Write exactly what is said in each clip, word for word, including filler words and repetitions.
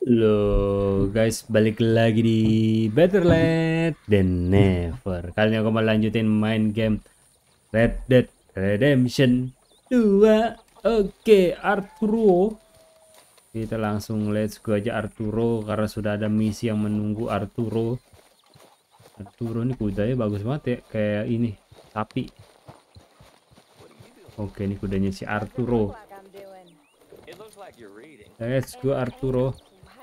Halo guys, balik lagi di Better Late Than Never. Kali ini aku mau lanjutin main game Red Dead Redemption dua. Oke, Arturo. Kita langsung let's go aja Arturo, karena sudah ada misi yang menunggu Arturo. Arturo ini kudanya bagus banget ya, kayak ini, sapi. Oke, ini kudanya si Arturo. Let's go Arturo.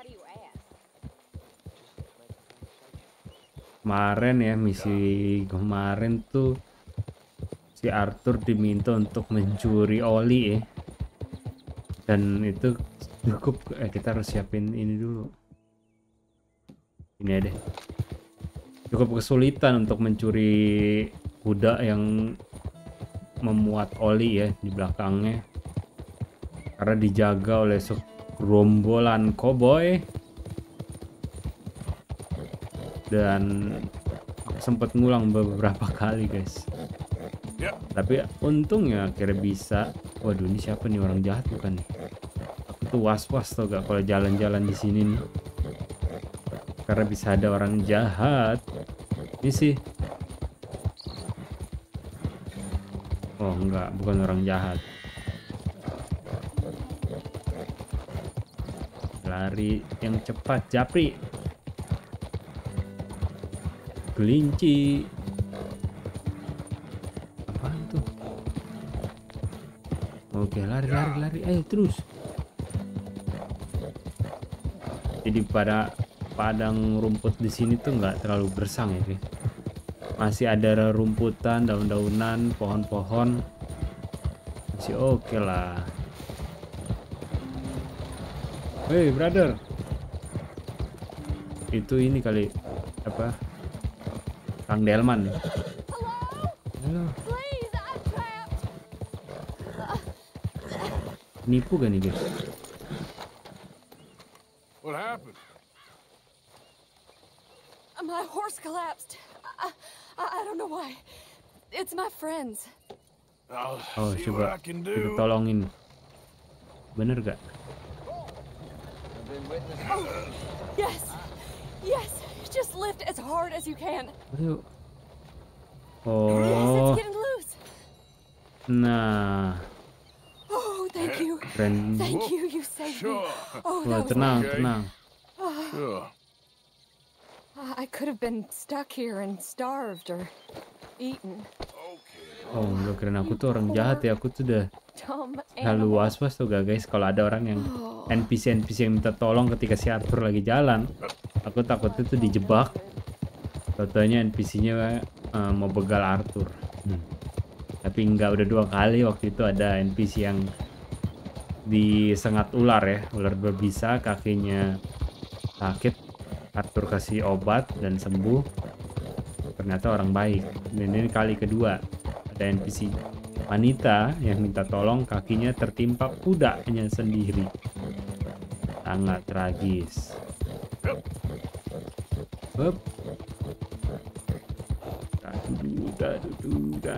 Kemarin ya, misi kemarin tuh si Arthur diminta untuk mencuri oli ya, dan itu cukup. Eh, kita harus siapin ini dulu, ini ya deh, cukup kesulitan untuk mencuri kuda yang memuat oli ya di belakangnya, karena dijaga oleh segerombolan koboi. Dan sempat ngulang beberapa kali guys, yeah. Tapi untungnya akhirnya bisa. Waduh, ini siapa nih, orang jahat bukan nih? Aku tuh was-was tau gak kalau jalan-jalan di sini nih, karena bisa ada orang jahat. Ini sih, oh enggak, bukan orang jahat. Lari yang cepat, Japri. Kelinci. Apaan tuh? Oke, lari lari lari. Ayo terus. Jadi pada padang rumput di sini tuh nggak terlalu gersang ya, guys. Masih ada rumputan, daun-daunan, pohon-pohon. Masih oke lah. Hey brother. Itu ini kali apa? Kang Delman. Halo. Nipu gak nih guys? What happened? My horse collapsed. I, I, I don't know why. It's my friends. I'll Oh, see coba what I can kita do. tolongin. Bener gak? Oh, yes, yes. Just lift as hard as you can. Ayo. Yes, Oh, it's getting loose. nah, Oh, thank you. keren. Thank you. You saved me. Sure. Oh, Wah, that was tenang, okay. tenang. Sure. I could have been stuck here and starved or eaten. Okay. Oh, enggak, keren. Aku tuh orang jahat ya. Aku tuh udah Dumb selalu animal. was-was tuh gak guys, kalau ada orang yang Oh. N P C N P C yang minta tolong ketika si Arthur lagi jalan. Aku takutnya tuh dijebak. Totonya N P C-nya uh, mau begal Arthur. Hmm. Tapi enggak, udah dua kali. Waktu itu ada N P C yang disengat ular ya, ular berbisa, kakinya sakit. Arthur kasih obat dan sembuh. Ternyata orang baik. Dan ini kali kedua ada N P C wanita yang minta tolong, kakinya tertimpa kudanya sendiri. Sangat tragis. Hup. Duda, duda.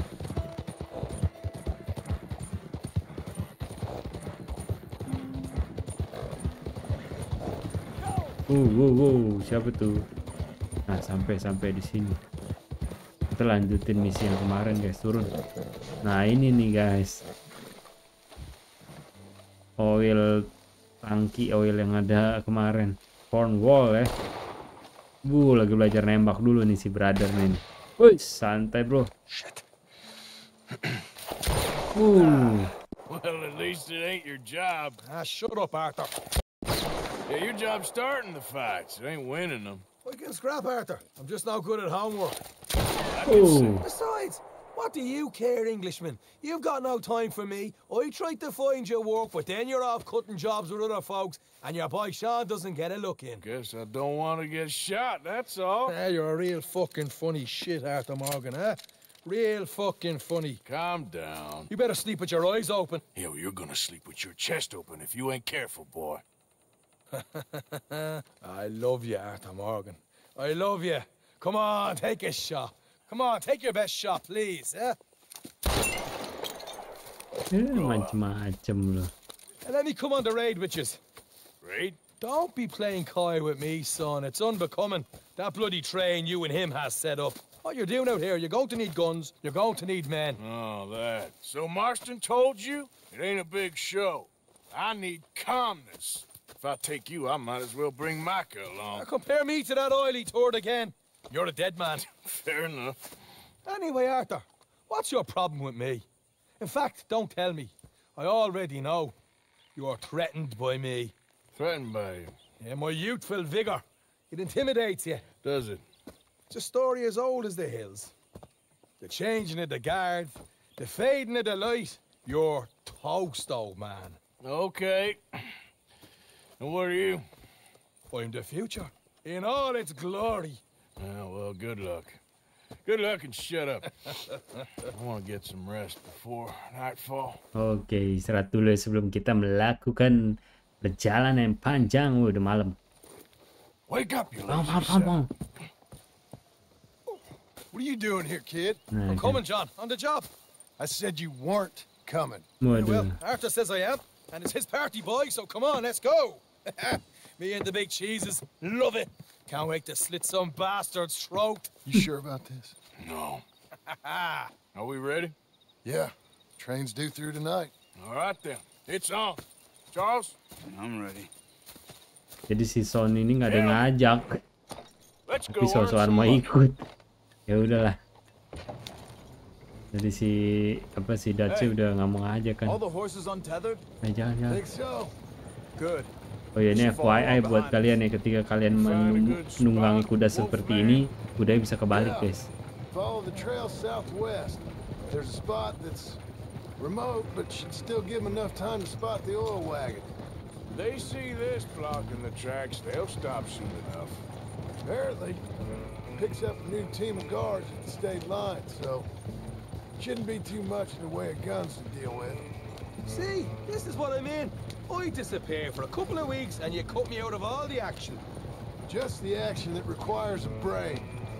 Uh, wow, wow, siapa tuh? Nah, sampai sampai di sini. Kita lanjutin misi yang kemarin guys, turun. Nah, ini nih guys. Oil tangki oil yang ada kemarin. Cornwall ya. Bu, lagi belajar nembak dulu nih si brother nih. Wih, santai bro. Shit. Uh. Well, at least it ain't your job. Ah, shut up, Arthur. Yeah, your job's starting the fights. It ain't winning them. I can scrap, Arthur. I'm just no good at homework. I can see. Oh. Besides, what do you care, Englishman? You've got no time for me. I tried to find you work, but then you're off cutting jobs with other folks, and your boy Sean doesn't get a look in. Guess I don't want to get shot, that's all. Ah, you're a real fucking funny shit, Arthur Morgan, eh? Real fucking funny. Calm down. You better sleep with your eyes open. Yeah, well, you're gonna sleep with your chest open if you ain't careful, boy. I love you, Arthur Morgan. I love you. Come on, take a shot. Come on, take your best shot, please, eh? Eh, macem-macem loh. And let me come on the raid with you. Raid? Don't be playing coy with me, son. It's unbecoming. That bloody train you and him has set up. What you're doing out here, you're going to need guns, you're going to need men. Oh, that. So Marston told you? It ain't a big show. I need calmness. If I take you, I might as well bring Micah along. Now compare me to that oily turd again. You're a dead man. Fair enough. Anyway, Arthur, what's your problem with me? In fact, don't tell me. I already know. You're threatened by me. Threatened by you. Yeah, my youthful vigor. It intimidates you. Does it? It's a story as old as the hills. The changing of the guard, the fading of the light. You're toast, old man. Okay. And what are you? I'm the future, in all its glory. Oh, well, good luck. Good luck and shut up. I want to get some rest before nightfall. Oke, istirahat dulu sebelum kita melakukan perjalanan yang panjang. Udah malam. Wake up, you Bang, lazy bang, bang, son. bang. What are you doing here, kid? Nah, I'm kan. coming, John, on the job. I said you weren't coming. Waduh. Well, Arthur says I am, and it's his party, boy, so come on, let's go. Me and the big cheeses, love it. Can't wait to slit some bastard's throat. You sure about this? No. Are we ready? Yeah. Train's due through tonight. All right, then. It's on. Charles? I'm ready. Jadi si Son ini nggak ada yang ngajak, Let's go tapi earn soal-soal some mau money. ikut. Ya udahlah. Jadi si apa si Daci udah nggak mau ngajak kan? All the horses untethered? Nah, jangan jangan. Think so? Good. Oh ya, ini F Y I buat kalian ya, ketika kalian menunggangi kuda seperti ini, kudanya bisa kebalik, guys. Follow the trail southwest. There's a spot that's remote, but should still give them enough time to spot the oil wagon. They see this blocking the tracks, they'll stop soon enough. Apparently, picks up a new team of guards at the state line, so shouldn't be too much in the way of guns to deal with. See, this is what I mean. I disappear for a couple of weeks and you cut me out of all the action. Just the action that requires a brain.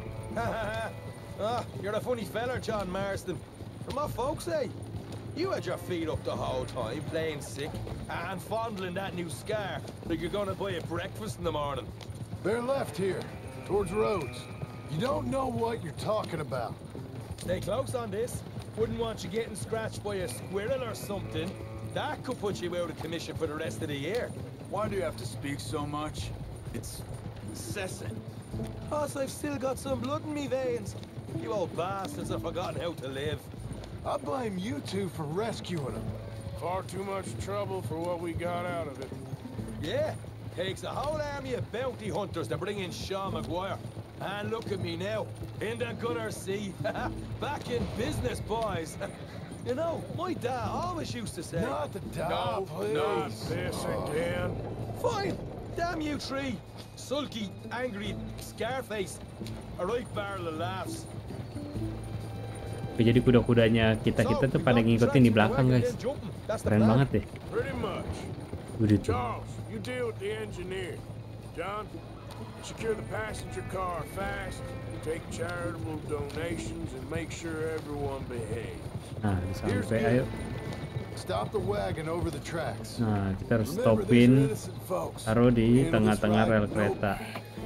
Ah, you're a funny feller, John Marston. From what folks say, you had your feet up the whole time, playing sick, and fondling that new scar like you're gonna buy a breakfast in the morning. They're left here, towards Rhodes. You don't know what you're talking about. Stay close on this. Wouldn't want you getting scratched by a squirrel or something. That could put you out of commission for the rest of the year. Why do you have to speak so much? It's incessant. Plus, I've still got some blood in me veins. You old bastards have forgotten how to live. I blame you two for rescuing them. Far too much trouble for what we got out of it. Yeah, takes a whole army of bounty hunters to bring in Sean Maguire. And look at me now, in the Gunner's Sea. Back in business, boys. You know, my dad always used to say... Not the dog, No, please. not this again. Fine, damn you three. Sulky, angry, Scarface. A right barrel of laughs. Oke, jadi kuda-kudanya kita-kita tuh pada ngikutin di belakang, guys. Keren banget deh. Pretty much. Udah tuh. Charles, you deal with the engineer. John, secure the passenger car fast, take charitable donations, and make sure everyone behaves. Nah, sampai ayo. Stop the wagon over the tracks. Nah, kita harus Remember, these are stopin, innocent folks. taruh di Handle this tengah-tengah right. rel kereta.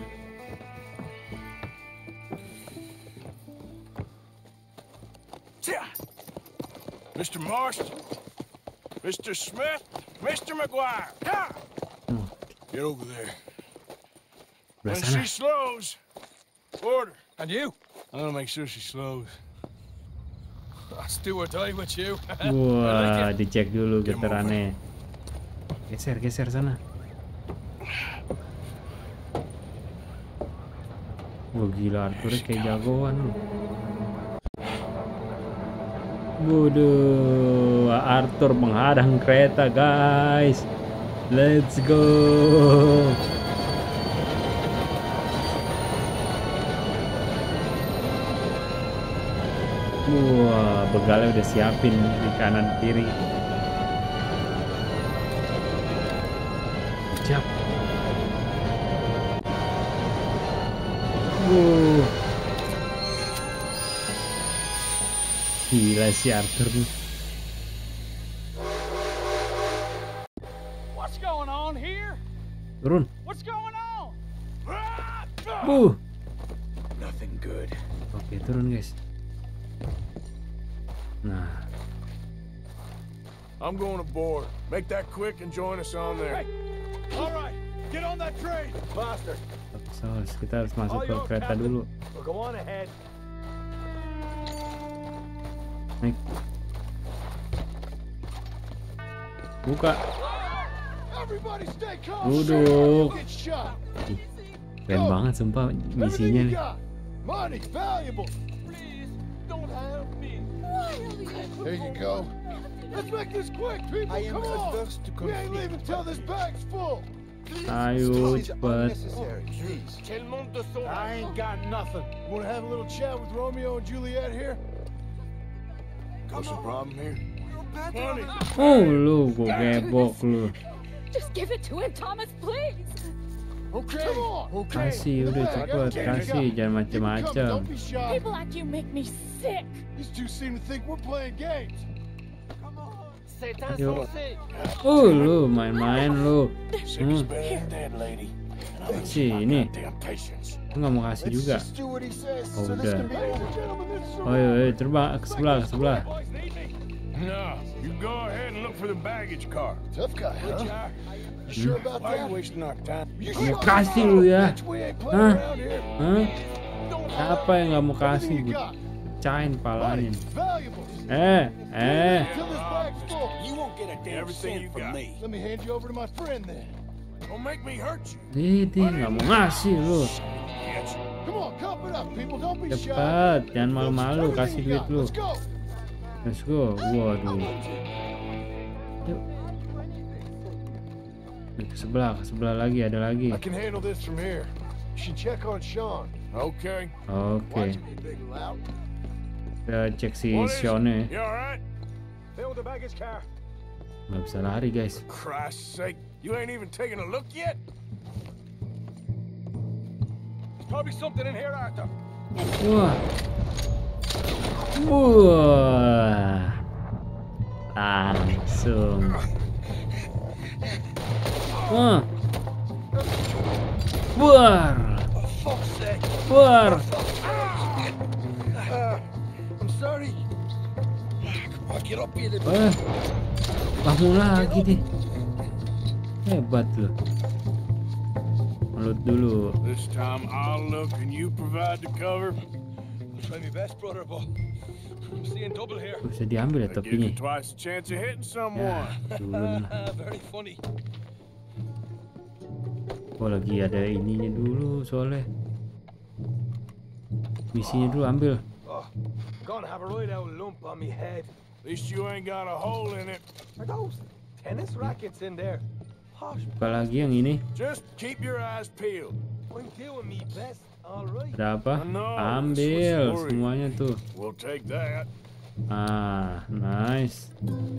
Mister Marston, Mister Smith, Mister McGuire, ha! Oh, Get over there. belah When sana. she slows, order. And you? I'm gonna make sure she slows. Let's do or die with you. Wah, dicek dulu getarannya. Geser, geser sana. Wah, gila, Arthurnya kayak jagoan lu. Waduh, Arthur menghadang kereta, guys. Let's go. Wah, begalnya udah siapin di kanan kiri. Siap. Wuh. Gila si Arthur nih. What's going on here? Turun. What's going on? Uh. Nothing good. Oke, turun guys. Nah, I'm going aboard. Make that quick and join us on there. All right, get on that train, bastard. so kita harus masuk ke kereta dulu. Well, go on ahead. Naik. Buka. Everybody stay calm. Duduk. Get shot. Ih, keren banget sumpah misinya Everything you nih. got. Money, valuable. Please, don't help me. There you go. Let's make this quick, people. I am Come on. adverse to We ain't conflict. leaving till this bag's full. Ayo This is cepet. unnecessary. Please. I ain't got nothing. Want to have a little chat with Romeo and Juliet here? What's the problem here? Honey. Oh lu, gua gebok lu. Just give it to him, Thomas, please. Okay. Come on. Okay. Kasih udah cepet, kasih jangan macem-macem. Don't be shy. People like you make me sick. These two seem to think we're playing games. Ayo. Oh lu main-main lu. Sick Hmm. as better than dead, lady. And I'm Sini, damn patience. lu nggak mau kasih juga. Just do what he says. Oh, so this udah. can be over. Gentlemen, this is Oh iya, iya, terbang ke sebelah, ke sebelah. No, you go ahead and look for the baggage car. tough guy, huh? You sure about Why are you that? wasting our time? You Mau sure kasih about lu it, ya. bitch? We ain't playing Hah? around here. Hah? Siapa yang nggak mau kasih? Everything you Gue got. pecahin palanya. Money, valuables. Eh, eh. Till this bag's full. You won't get a damn Everything you cent from got. me. Let me hand you over to my friend then. Don't make me hurt you. Ini nggak mau ngasih lu. Bitch. Come on, cup it up, people. Don't be shy. Cepet, jangan malu-malu, Everything kasih you duit got. lu. Let's go. Let's go. Waduh. Yuk. Nih, ke sebelah, ke sebelah lagi, ada lagi. I can handle this from here. You should check on Sean. Okay. Oke, Watch me, big loud. kita cek si What is it? Sean-nya. You alright? Fill the baggage car. Nggak bisa lari guys. Christ's sake, you ain't even taking a look yet? There's probably something in here, Arthur. Wah. Wah. Langsung. Wah. Buar. Fuck's sake. Buar. I'm sorry. Come on, get up here. Eh. Bangun lagi deh. Hebat loh. Melut dulu. This time I'll look and you provide the cover. I'll try my best, brother, but I'm seeing double here. Bisa diambil ya That gives you topinya. twice the chance of hitting Ya, someone. turun. Very funny. Oh lagi ada ininya dulu soalnya. Misinya dulu ambil. Oh, gonna have a right out lump on me head. At least you ain't got a hole in it. Are those tennis rackets in there? Posh, Buka lagi yang ini. Just keep your eyes peeled. I'm doing me best, all right. Ada apa? I know, Ambil this was worried. semuanya tuh. We'll take that. Ah, nice.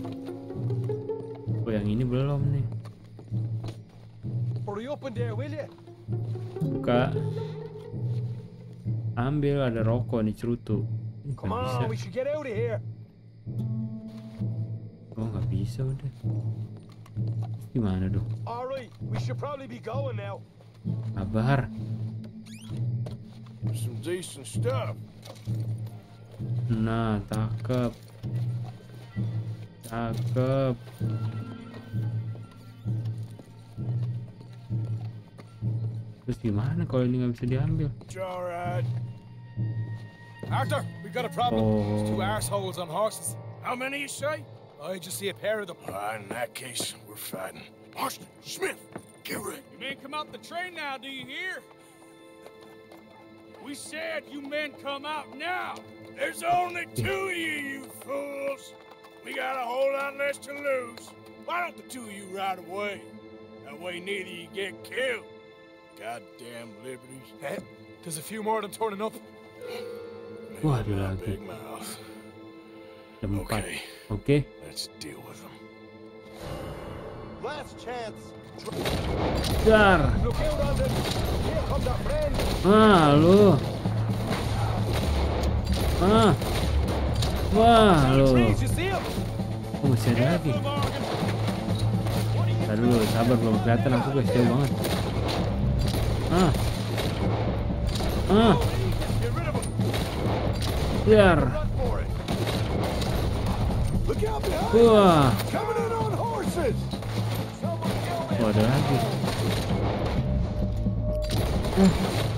Oh yang ini belum nih. Hurry up in there, will you? Buka. Ambil, ada rokok nih cerutu. Ih, Come nggak bisa. on, we should get out of here. Oh nggak bisa udah. Gimana dong? All right, we should probably be going now. Kabar. Some decent stuff. Nah, cakep. Cakep. Terus gimana kalau ini nggak bisa diambil? It's alright. Arthur, we got a problem. There's two Oh, arseholes on horses. How many you say? I just see a pair of them. Uh, in that case, we're fighting. Marston, Smith, get ready. You men come out the train now, do you hear? We said you men come out now. There's only two of you, you fools. We got a whole lot less to lose. Why don't the two of you ride away? That way neither of you get killed. Goddamn liberties. Eh? There's a few more of them turning up. Maybe Waduh my lagi. big mouth. ada empat. Okay, Oke. let's deal with them. Last chance. Dar. Look out on them. Here comes our friend. Ah, lu. Ah. Wah, lu. Trees, you see them? Oh, masih ada lagi. Ntar dulu, sabar belum kelihatan aku guys, jauh banget. Ah. Ah. Biar. Wah. Oh, ada lagi. Uh.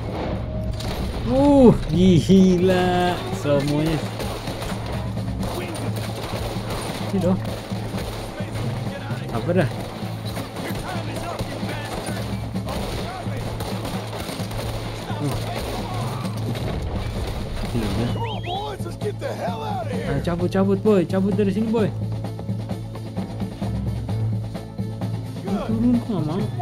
Uh, gila semuanya. Ini dong. Apa dah? Uh. Gila. Nah, cabut cabut boy, cabut dari sini boy. Turun kok nggak mau.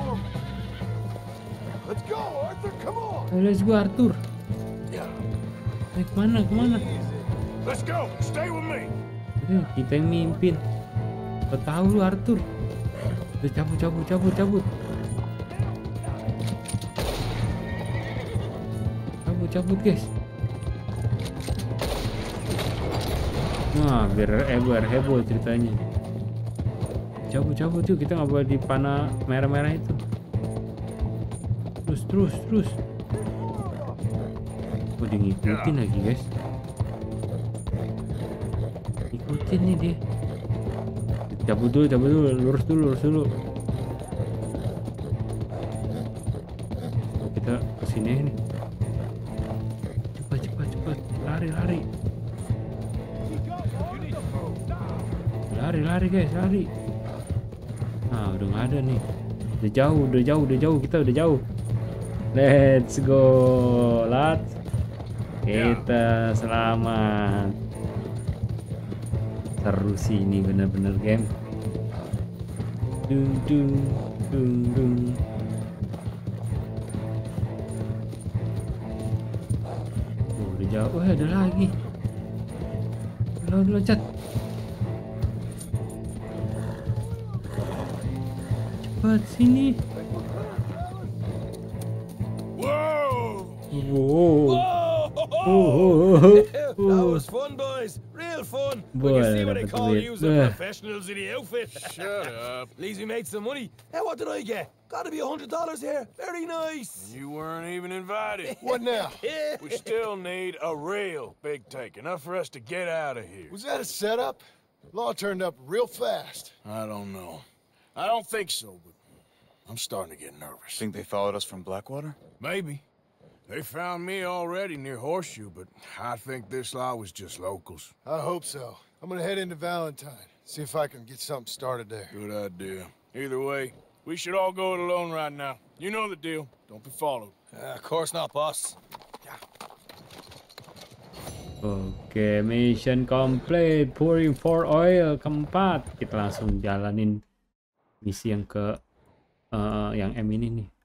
Ayo, let's go Arthur. Naik mana kemana? Let's go. Stay with me. Eh, kita yang mimpin. Kau tahu lu Arthur. Udah cabut cabut cabut cabut. Cabut cabut guys. Nah, biar heboh heboh ceritanya. Cabut cabut yuk, kita nggak boleh di panah merah-merah itu. Terus terus terus. Oh, dia ngikutin lagi guys. Ikutin nih dia. Cabut dulu, cabut dulu, lurus dulu, lurus dulu. Oh, kita kesini nih. Cepat cepat cepat, lari lari. Lari lari guys, lari. Nah, udah nggak ada nih. Udah jauh, udah jauh, udah jauh, kita udah jauh. Let's go, lads. Kita selamat. Seru sih ini bener-bener game. Dung dung dung dung. Oh, udah jauh. Oh, ada lagi. Lo loncat. Cepat sini. Whoa! Wow. Oh, Oh, that oh. was fun, boys. Real fun. Boy, When you see what they dapat call duit. you the Eh. professionals in the outfit. Shut up. At least we made some money. Hey, what did I get? Gotta be a hundred dollars here. Very nice. You weren't even invited. What now? Yeah. We still need a real big tank, enough for us to get out of here. Was that a setup? Law turned up real fast. I don't know. I don't think so, but I'm starting to get nervous. Think they followed us from Blackwater? Maybe. They found me already near Horseshoe, but I think this lot was just locals. I hope so. I'm gonna head into Valentine, see if I can get something started there. Good idea. Either way, we should all go it alone right now. You know the deal. Don't be followed. Uh, of course not, boss. Oke, mission complete. Pouring for oil keempat. Kita langsung jalanin misi yang ke uh, yang M ini nih.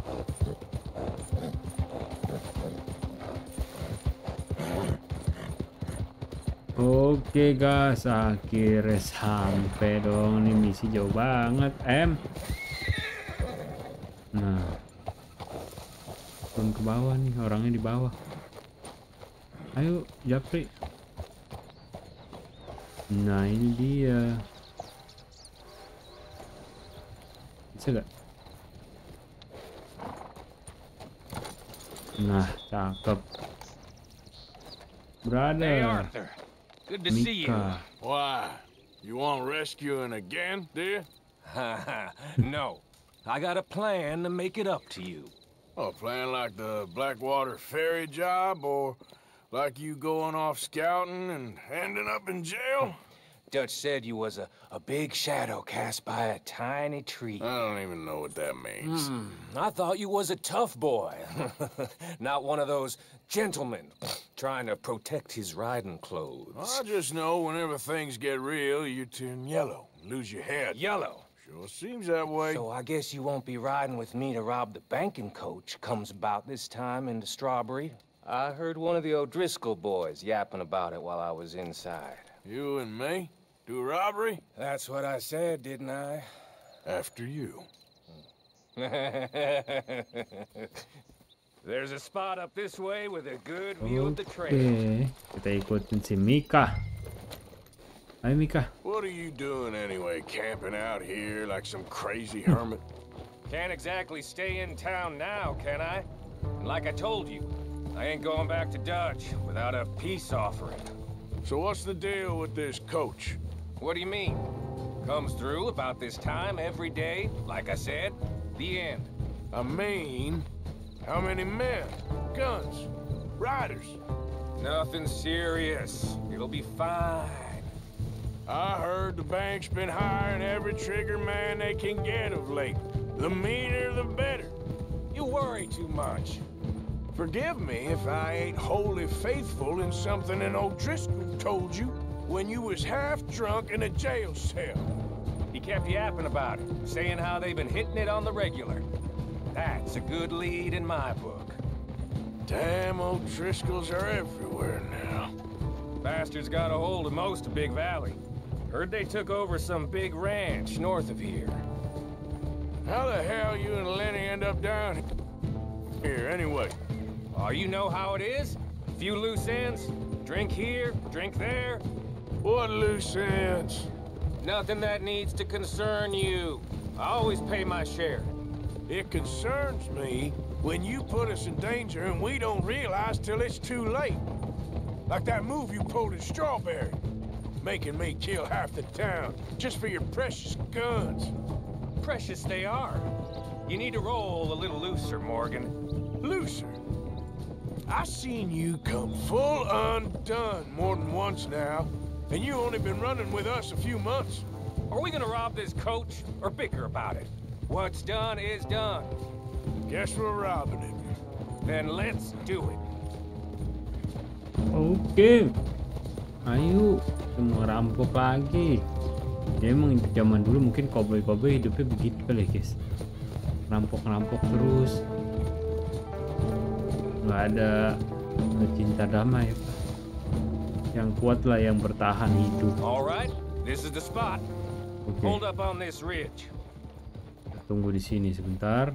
Oke guys, akhirnya sampai dong. Ini misi jauh banget, M. Nah, turun ke bawah nih, orangnya di bawah. Ayo, Japri. Nah, ini dia. Bisa gak? Nah, cakep. Brother. Hey, Arthur. Good to see you. Mika. Why? You want rescuing again, do you? No. I got a plan to make it up to you. Oh, playing like the Blackwater ferry job, or like you going off scouting and ending up in jail? Dutch said you was a, a big shadow cast by a tiny tree. I don't even know what that means. Hmm, I thought you was a tough boy. Not one of those gentlemen trying to protect his riding clothes. I just know whenever things get real, you turn yellow, lose your head. Yellow. Sure seems that way. So I guess you won't be riding with me to rob the banking coach comes about this time into Strawberry. I heard one of the O'Driscoll boys yapping about it while I was inside. You and me? Do a robbery? That's what I said, didn't I? After you. There's a spot up this way with a good view of the trail. Oke, kita ikutin si Mika. Ayo Mika. What are you doing anyway, camping out here like some crazy hermit? Can't exactly stay in town now, can I? And like I told you, I ain't going back to Dutch without a peace offering. So what's the deal with this coach? What do you mean? Comes through about this time every day, like I said. The end. I mean, how many men? Guns? Riders? Nothing serious. It'll be fine. I heard the bank's been hiring every trigger man they can get of late. The meaner, the better. You worry too much. Forgive me if I ain't wholly faithful in something an O'Driscoll told you when you was half drunk in a jail cell. He kept yapping about it, saying how they've been hitting it on the regular. That's a good lead in my book. Damn, O'Driscolls are everywhere now. Bastards got a hold of most of Big Valley. Heard they took over some big ranch north of here. How the hell you and Lenny end up down here anyway? Oh, you know how it is? Few loose ends. Drink here, drink there. What loose ends? Nothing that needs to concern you. I always pay my share. It concerns me when you put us in danger and we don't realize till it's too late. Like that move you pulled in Strawberry. Making me kill half the town just for your precious guns. Precious they are. You need to roll a little looser, Morgan. Looser? I seen you come full undone more than once now, and you only been running with us a few months. Are we gonna rob this coach or bicker about it? What's done is done. Guess we're robbing it. Then let's do it. Oke, ayo kita mau rampok lagi. Ya emang zaman dulu mungkin cowboy-cowboy hidupnya begitu kali guys, rampok-rampok terus, nggak ada cinta damai. Yang kuat lah yang bertahan hidup. Alright, this is the spot. Oke, Hold up on this ridge. tunggu di sini sebentar.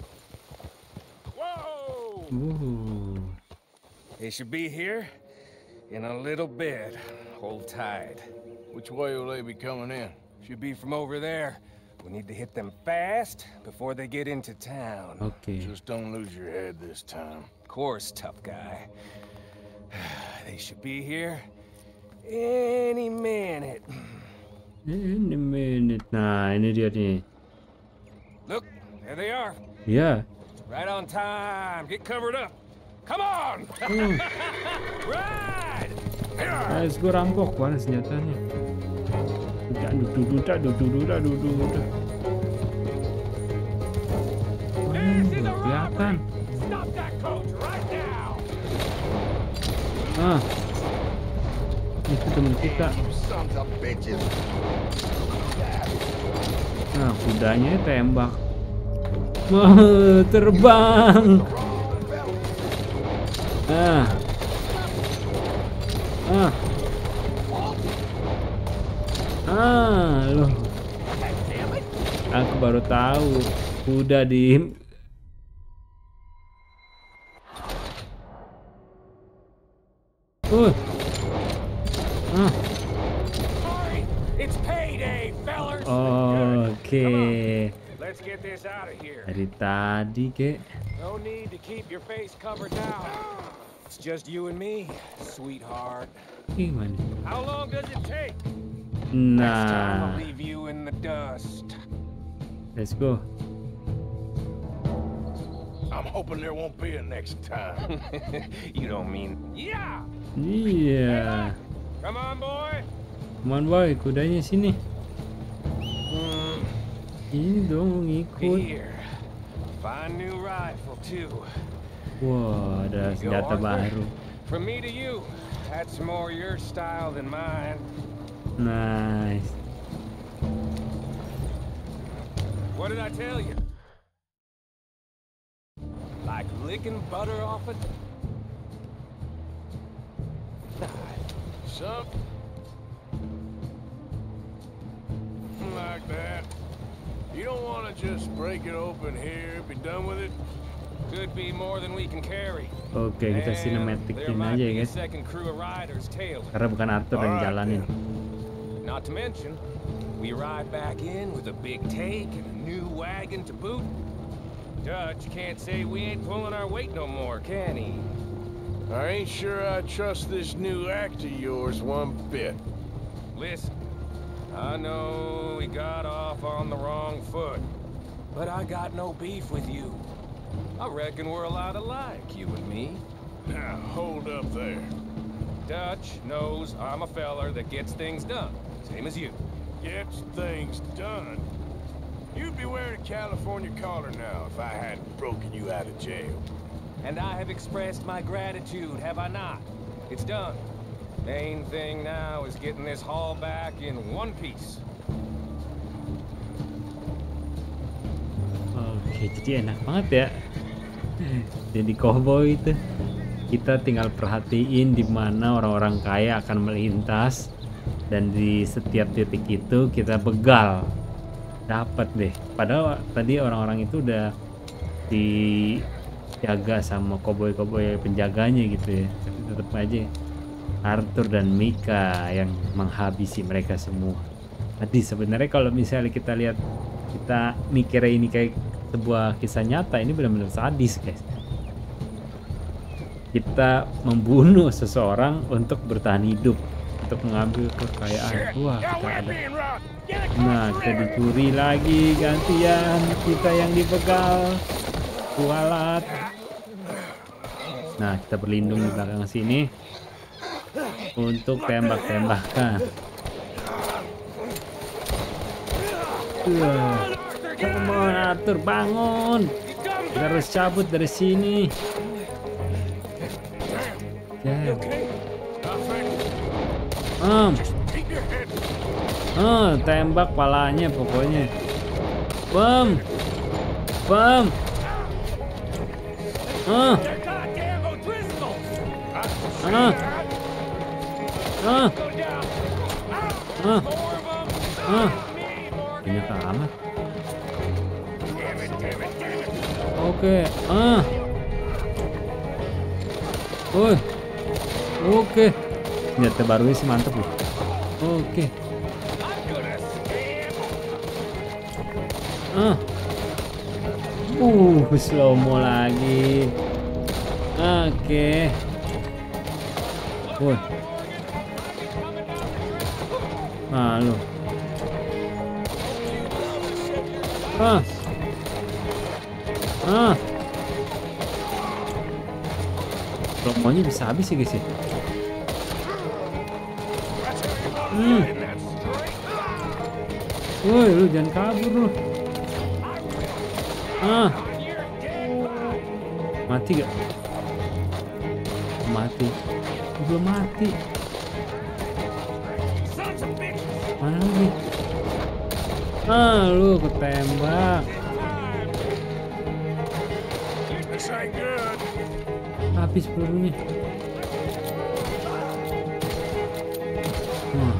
Whoa! Uh. They should be here in a little bit. Hold tight. Which way will they be coming in? Should be from over there. We need to hit them fast before they get into town. Oke. Just don't lose your head this time. Of course, tough guy. They should be here any minute. Ini menit. Nah, ini dia nih. Look, there they are. Ya. Right on time. Get covered up. Come on! Uh. Ride! Let's go rampok. Mana senjatanya? Dudak duduk dudak duduk dudak duduk dudak. This is a Kelihatan. robbery! Stop that coach right now! Ah, itu teman kita. Sons of bitches. Nah, kudanya tembak. Wah, terbang. Ah. Ah. Ah, loh. Aku baru tahu kuda di Uh. Ah. Sorry, it's payday, fellers! Oke. Let's get this out of here. Dari tadi, kek. No need to keep your face covered now. It's just you and me, sweetheart. Gimana? How long does it take? Next time Nah, I'll leave you in the dust. let's go. I'm hoping there won't be a next time. You don't mean... Yeah! Iya. Come on, boy! Come on boy, kudanya sini. Ini dong Be ngikut. here. Fine new rifle, too. Wah, ada Go, senjata Arthur. baru. From me to you, that's more your style than mine. Nice. What did I tell you? Like licking butter off it? Something like that. You don't want to just break it open here, be done with it? Could be more than we can carry. Oke, kita And cinematikin there might aja ya be a guys. second crew of riders tailing. Karena bukan Arthur yang Alright, jalanin. Not to mention, we ride back in with a big take and a new wagon to boot. Dutch can't say we ain't pulling our weight no more, can he? I ain't sure I trust this new act of yours one bit. Listen, I know we got off on the wrong foot, but I got no beef with you. I reckon we're a lot alike, you and me. Now, hold up there. Dutch knows I'm a feller that gets things done, same as you. Gets things done. You'd be wearing a California collar now if I hadn't broken you out of jail. And I have expressed my gratitude, have I not? It's done. Main thing now is getting this haul back in one piece. Oke, jadi enak banget ya. Jadi cowboy itu kita tinggal perhatiin di mana orang-orang kaya akan melintas dan di setiap titik itu kita begal. Dapat deh. Padahal tadi orang-orang itu udah dijaga sama cowboy-cowboy penjaganya gitu ya. Tapi tetap aja Arthur dan Micah yang menghabisi mereka semua. Tadi sebenarnya kalau misalnya kita lihat, kita mikirnya ini kayak sebuah kisah nyata, ini benar-benar sadis guys. Kita membunuh seseorang untuk bertahan hidup, untuk mengambil kekayaan. Wah, kita ada. Nah, kita dicuri lagi, gantian kita yang dibegal. Kualat. Nah, kita berlindung di belakang sini untuk tembak-tembakan. Uh, come on, Arthur, bangun. Kita harus cabut dari sini. Yeah. Um. Oh, tembak palanya pokoknya. Bam. Bam. Ah. Ah. Ah. Ah. Ah. Ini amat. Oke. Ah. Woi. Oke. Senjata baru sih mantep loh. Oke. Ah. Uh, slow mo lagi. Oke. Woi. Ah, lu. Ah. Ah. Romonya bisa habis ya guys ya. Hmm. Woi, lu jangan kabur lu. Ah. Mati gak? Mati. Belum mati. Mana lagi? Ah, lu ketembak. Habis pelurunya. Wah.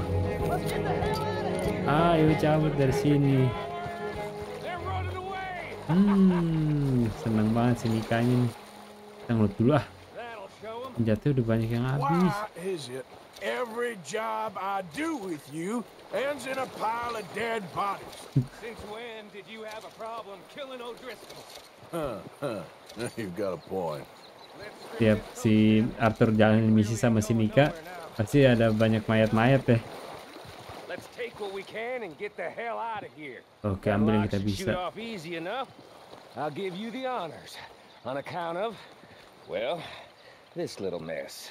Ayo cabut dari sini. Hmm, seneng banget si Mikanya nih. Kita ngelut dulu ah. Senjata udah banyak yang habis. Every job I do with you ends in a pile of dead bodies. Since when did you have a problem killing O'Driscoll? Huh, huh. You've got a point. Tiap si Arthur jalan misi sama si Micah, pasti ada banyak mayat-mayat deh. Let's take what we can and get the hell out of here. Oke, ambil yang kita bisa. I'll give you the honors on account of, well, this little mess.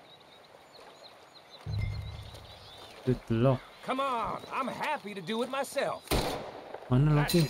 Good luck. Come on, I'm happy to do it myself. Mana lagi?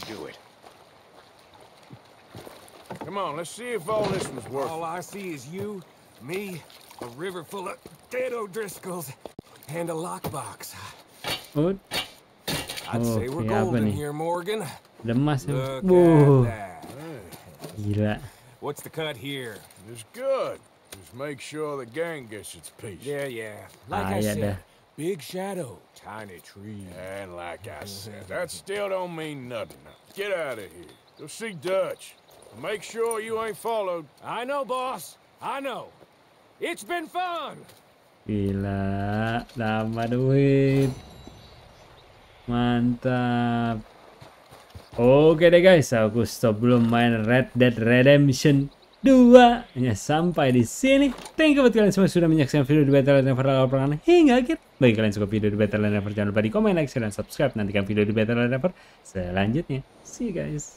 Come on, let's see if all this was worth it. All I see is you, me, a river full of dead O'Driscolls, and a lockbox. Good. I'd say we're golden here, Morgan. Lemas ya. Wow. Gila. What's the cut here? It's good. Just make sure the gang gets its piece. Yeah, yeah. Like Ah, I ya said, dah. big shadow, tiny tree. And like I said, that still don't mean nothing. Now, get out of here. Go see Dutch. Make sure you ain't followed. I know, boss. I know. It's been fun. Gila, nambah duit. Mantap. Oke deh guys, aku stop belum main Red Dead Redemption dua. Ya, sampai di sini. Thank you buat kalian semua sudah menyaksikan video di Battle Never Perlahan hingga akhir. Bagi kalian suka video di Battle Never, jangan lupa di komen, like, share, dan subscribe. Nantikan video di Battle Never selanjutnya. See you guys.